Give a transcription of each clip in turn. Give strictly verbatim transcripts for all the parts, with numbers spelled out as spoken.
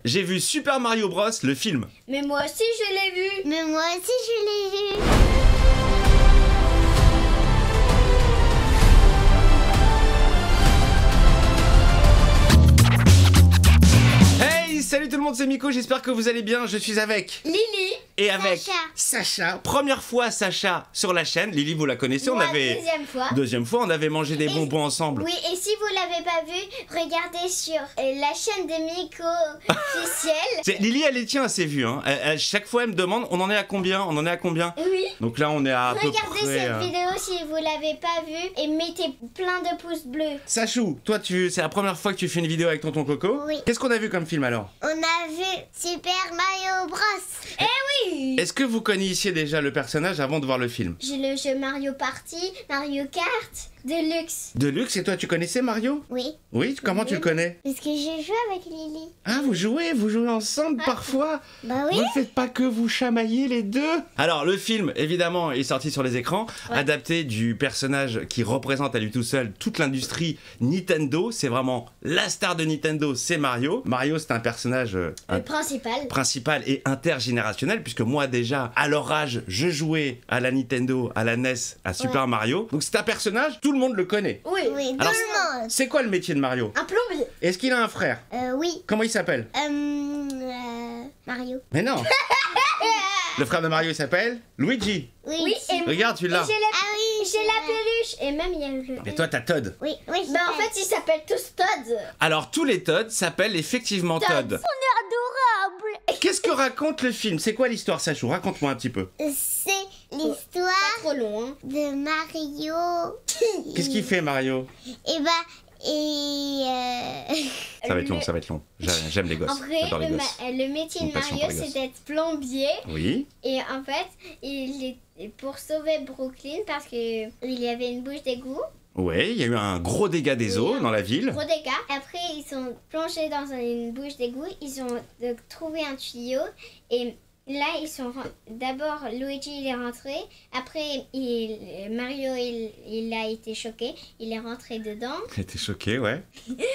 J'ai vu Super Mario Bros, le film. Mais moi aussi je l'ai vu. Mais moi aussi je l'ai vu. Salut tout le monde, c'est Miko, j'espère que vous allez bien, je suis avec Lily et avec Sacha. Sacha. Première fois Sacha sur la chaîne, Lily vous la connaissez, on Moi, avait... deuxième fois. Deuxième fois, on avait mangé des Et- bonbons ensemble. Oui, et si vous l'avez pas vu, regardez sur euh, la chaîne de Miko officielle. C'est- Lily elle les tient assez vues, hein. Elle- elle- chaque fois elle me demande, on en est à combien, on en est à combien. Oui. Donc là on est à, à peu Regardez près... cette euh, vidéo si vous l'avez pas vue et mettez plein de pouces bleus. Sachou, toi tu... c'est la première fois que tu fais une vidéo avec tonton Coco. Oui. Qu'est-ce qu'on a vu comme film alors? On a vu Super Mario Bros. Eh oui. Est-ce que vous connaissiez déjà le personnage avant de voir le film? J'ai le jeu Mario Party, Mario Kart, Deluxe. Deluxe, et toi tu connaissais Mario? Oui, Oui, comment tu le connais? parce que j'ai joué avec Lily. Ah, vous jouez, vous jouez ensemble parfois? Bah oui. Vous ne faites pas que vous chamailler les deux? Alors, le film, évidemment, est sorti sur les écrans, Ouais. adapté du personnage qui représente à lui tout seul toute l'industrie Nintendo. C'est vraiment la star de Nintendo, c'est Mario. Mario, c'est un personnage euh, un- Le principal. principal et intergénérationnel, puisque moi, déjà, à leur âge, je jouais à la Nintendo, à la N E S, à Super Ouais. Mario. Donc, c'est un personnage, tout le monde le connaît. Oui. Oui, tout Alors, le monde. C'est quoi le métier de Mario? Un plombier. Est-ce qu'il a un frère? Euh, oui. Comment il s'appelle? Euh, euh, Mario. Mais non. Le frère de Mario il s'appelle Luigi. Oui. Oui, et, Regarde, tu et l'as. j'ai la, Ah oui, j'ai la peluche. Et même il y a le... Mais toi, t'as Todd. Oui, oui. Bah en fait ils s'appellent tous Todd. Alors, tous les Todd s'appellent effectivement Todd. Todd. Adorable. Qu'est-ce que raconte le film? C'est quoi l'histoire, Sachou? Raconte-moi un petit peu. c'est Pas l'histoire trop long. Hein. de Mario. Qu'est-ce qu'il fait, Mario? Et bah, et euh... Ça va être long, Le- ça va être long. J'a- J'aime les gosses. En vrai, J'adore les le, gosses. ma- le métier Une de passion Mario, pour les c'est gosses. d'être plombier. Oui. Et en fait, il est pour sauver Brooklyn parce que il y avait une bouche d'égout. Ouais, il y a eu un gros dégât des eaux dans la ville. Gros dégâts. Après, ils sont plongés dans une bouche d'égout. Ils ont euh, trouvé un tuyau. Et là, ils sont... ren- D'abord, Luigi, il est rentré. Après, il... Mario, il... il a été choqué. Il est rentré dedans. T'es choqué, ouais.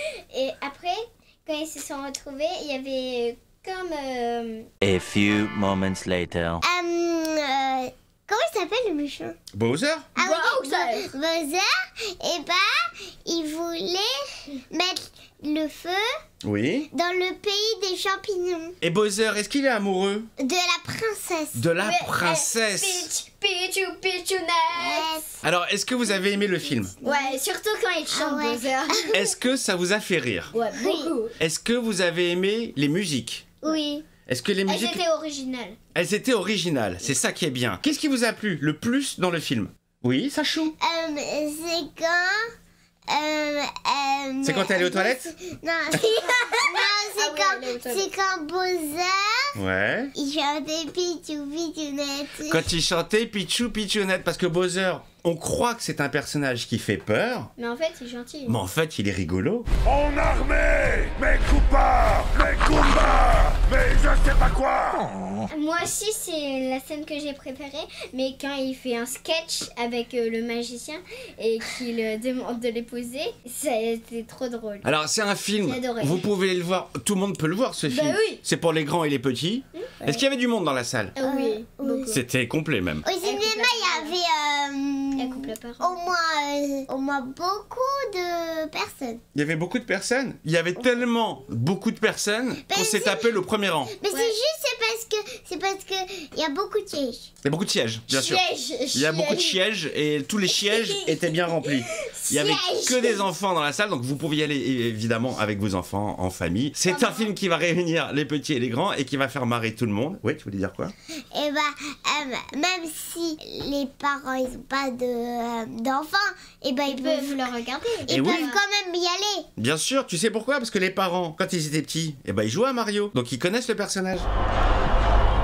Et après, quand ils se sont retrouvés, il y avait comme... euh, A few moments later. Euh, euh, comment il s'appelle le méchant? Bowser? Ah oui, Bowser. Bo- Bowser. Et bah, il voulait mettre le feu Oui. dans le pays des champignons. Et Bowser, est-ce qu'il est amoureux De la princesse. de la ouais, princesse? Peach, Pichu, Pichounette. Yes. Alors, est-ce que vous avez aimé le film? Ouais, surtout quand il chante Ah ouais. Bowser. Est-ce que ça vous a fait rire? Ouais, beaucoup. Est-ce que vous avez aimé les musiques? Oui. Est-ce que les Elles musiques... étaient originales. Elles étaient originales, c'est ça qui est bien. Qu'est-ce qui vous a plu le plus dans le film? Oui, Sachou? Euh, c'est quand... Euh, euh, C'est quand t'es allé aux toilettes? Non, c'est non, c'est Ah oui, quand, aller aux toilettes. c'est quand Bowser, Ouais. il chantait Pichou Pichounette. Quand il chantait Pichou Pichounette, parce que Bowser, on croit que c'est un personnage qui fait peur, Mais en fait, c'est gentil. mais en fait, il est rigolo. En armée, mes coupas, mes combats, mais je sais pas quoi. Moi aussi, c'est la scène que j'ai préférée. Mais quand il fait un sketch avec euh, le magicien et qu'il euh, demande de l'épouser, c'était trop drôle. Alors, c'est un film, J'ai adoré. vous pouvez le voir, tout le monde peut le voir ce Bah film. oui. C'est pour les grands et les petits. Est-ce qu'il y avait du monde dans la salle? Ah oui, oui. beaucoup. C'était complet même. Au cinéma, il y Elle avait coupe la euh, parole. au, moins, euh, au moins beaucoup de personnes. Il y avait beaucoup de personnes. Il y avait tellement beaucoup de personnes qu'on Ben, s'est c'est- tapé le premier rang. Mais Ouais. c'est juste c'est parce que c'est parce que il y a beaucoup de sièges. Il y a beaucoup de sièges, bien sûr. Siège, Il y a beaucoup de siège. sièges et tous les sièges étaient bien remplis. Il y avait Sièges. que des enfants dans la salle, donc vous pouviez y aller évidemment avec vos enfants en famille. C'est un film qui va réunir les petits et les grands et qui va faire marrer tout le monde. Oui, tu voulais dire quoi? Et bah euh, même si les parents ils ont pas de euh, d'enfants, et bah ils, Ils peuvent peuvent le regarder. ils Eh peuvent oui. quand même y aller. Bien sûr, tu sais pourquoi? Parce que les parents, quand ils étaient petits, eh ben ils jouaient à Mario, donc ils connaissent le personnage.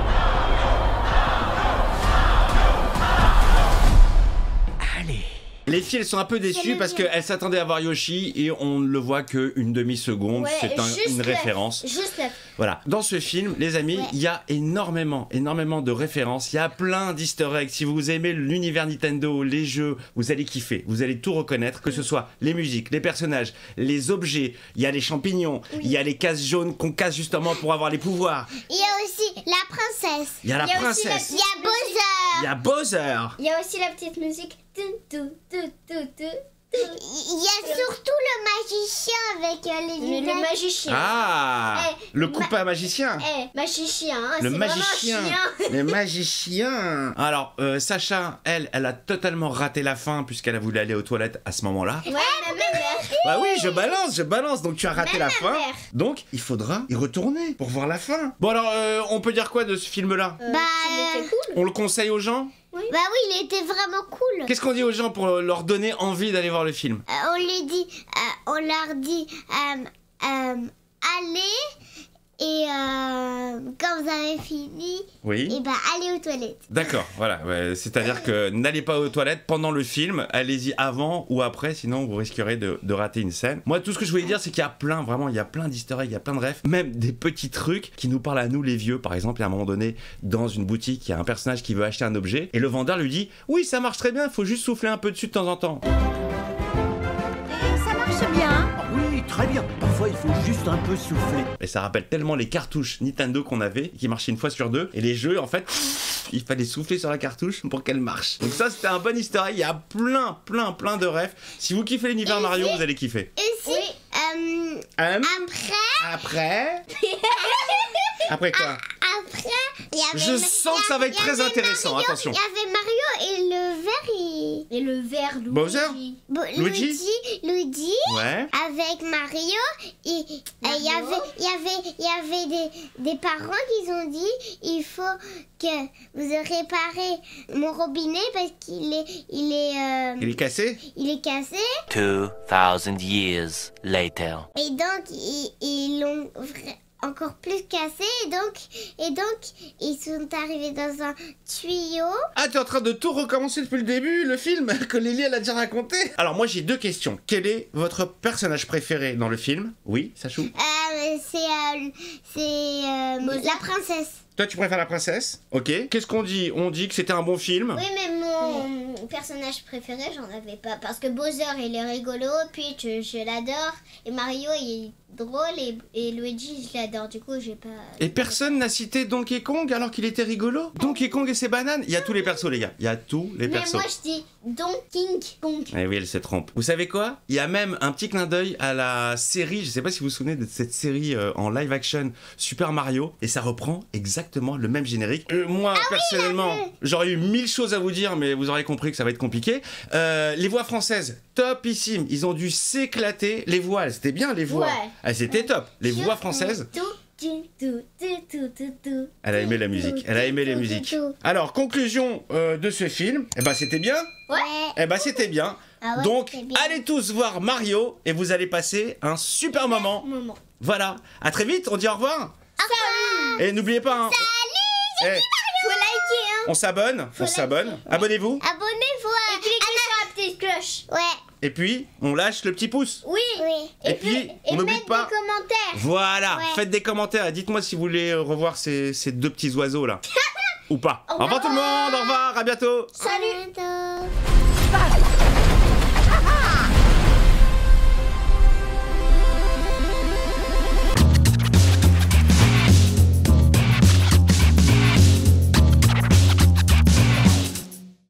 Allez. Les filles, elles sont un peu déçues parce qu'elles s'attendaient à voir Yoshi et on ne le voit qu'une demi-seconde. Ouais, c'est un- juste une la- référence. Juste la... Voilà. Dans ce film, les amis, Ouais. il y a énormément, énormément de références. Il y a plein d'easter eggs. Si vous aimez l'univers Nintendo, les jeux, vous allez kiffer. Vous allez tout reconnaître, que ce soit les musiques, les personnages, les objets. Il y a les champignons. Il y a les cases jaunes qu'on casse justement pour avoir les pouvoirs. Il y a aussi la princesse. Il y a la Il y a aussi la princesse. Il y a Bowser. Il y a Bowser. Il y a aussi la petite musique. Tout, tout, tout, tout, tout. Il y a surtout le magicien avec euh, les Le, lunettes. le magicien. Ah, Eh, le ma- copain magicien. Eh, magicien, hein, Le c'est magicien, vraiment un chien. le magicien. Alors, euh, Sacha, elle, elle a totalement raté la fin puisqu'elle a voulu aller aux toilettes à ce moment-là. Ouais, ma mère. Bah oui, je balance, je balance. Donc tu as raté Même la ma fin. mère. Donc il faudra y retourner pour voir la fin. Bon alors, euh, on peut dire quoi de ce film-là? Euh, Bah, c'était euh, cool. On le conseille aux gens? Bah oui, il était vraiment cool. Qu'est-ce qu'on dit aux gens pour leur donner envie d'aller voir le film? Euh, on lui dit, euh, on leur dit, euh, euh, allez, et euh, quand vous avez fini, Oui. et bah allez aux toilettes. D'accord, voilà. Ouais, c'est-à-dire que n'allez pas aux toilettes pendant le film, allez-y avant ou après, sinon vous risquerez de, de rater une scène. Moi, tout ce que je voulais dire, c'est qu'il y a plein, vraiment, il y a plein d'easter eggs, il y a plein de refs, même des petits trucs qui nous parlent à nous les vieux. Par exemple, à un moment donné, dans une boutique, il y a un personnage qui veut acheter un objet et le vendeur lui dit « Oui, ça marche très bien, il faut juste souffler un peu dessus de temps en temps. » Ça marche bien. Ah oui, très bien. Parfois, il faut juste un peu souffler. Et ça rappelle tellement les cartouches Nintendo qu'on avait, qui marchaient une fois sur deux. Et les jeux, en fait, il fallait souffler sur la cartouche pour qu'elle marche. Donc ça, c'était un bon easter egg. Il y a plein, plein, plein de refs. Si vous kiffez l'univers Et Mario, c'est- vous allez kiffer. Et si, euh, Hum, après, Après Après quoi? après, il y avait... Je sens que ça va être il y très avait intéressant, Mario, attention. Il y avait Mario et le verre, il... Et le verre, Luigi. Bowser Bo- Luigi Luigi, Luigi, Ouais. avec Mario, et et il y Mario. avait, il y avait, il y avait des, des parents qui ont dit il faut que vous réparez mon robinet parce qu'il est, il est, euh, Il est cassé? il est cassé, Two thousand years later. et donc ils ils l'ont vra- encore plus cassé, et donc, et donc ils sont arrivés dans un tuyau. Ah, t'es en train de tout recommencer depuis le début, le film que Lily elle a déjà raconté. Alors moi j'ai deux questions. Quel est votre personnage préféré dans le film? Oui, Sachou? Euh, c'est euh, c'est euh, la princesse. Toi tu préfères la princesse? Ok. Qu'est-ce qu'on dit? On dit que c'était un bon film. Oui, mais mon personnage préféré, j'en avais pas. Parce que Bowser, il est rigolo, Peach, je l'adore. Et Mario, il est drôle. Et, et Luigi, je l'adore. Du coup, j'ai pas. Et personne n'a cité Donkey Kong alors qu'il était rigolo? Donkey Kong et ses bananes? Il y a tous les persos les gars. Il y a tous les Mais persos. moi, je dis Donkey Kong. Eh oui, elle se trompe. Vous savez quoi? Il y a même un petit clin d'œil à la série, je sais pas si vous vous souvenez de cette série euh, en live action Super Mario, et ça reprend exactement le même générique. Euh, moi, personnellement, j'aurais eu mille choses à vous dire, mais vous aurez compris que ça va être compliqué. Euh, les voix françaises, topissime. Ils ont dû s'éclater. Les voix, elles étaient bien, les voix. Ouais. Elles étaient top. Les voix françaises. Tout, tout, tout, tout, tout, tout, tout. Elle a aimé la musique. Elle a aimé les musiques. Alors, conclusion euh, de ce film. Eh ben, c'était bien. Ouais. Eh ben, c'était bien. Ah ouais, Donc, c'était bien. allez tous voir Mario et vous allez passer un super moment. Moment. Voilà. À très vite. On dit au revoir. Et n'oubliez pas. Hein, Salut. Faut liker, hein. On s'abonne. On s'abonne. Abonnez-vous. Abonnez-vous à... Et cliquez sur la petite cloche. Ouais, Et puis, on lâche le petit pouce. Oui. oui. Et puis, on n'oublie mettez pas. des commentaires. Voilà. Ouais. Faites des commentaires et dites-moi si vous voulez euh, revoir ces, ces deux petits oiseaux là. Ou pas. Au revoir tout le monde. Au revoir. À bientôt. Salut. À bientôt.